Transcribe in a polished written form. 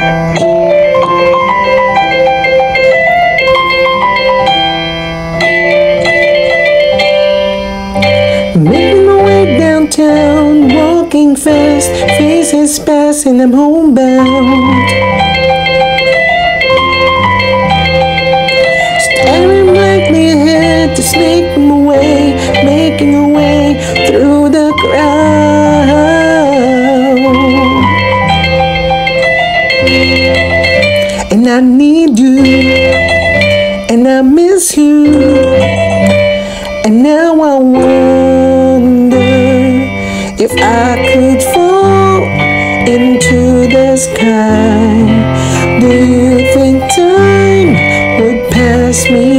Making my way downtown, walking fast, faces pass and I'm homebound. Staring blankly ahead, just making my way through the crowd. And I need you, and I miss you, and now I wonder if I could fall into the sky. Do you think time would pass me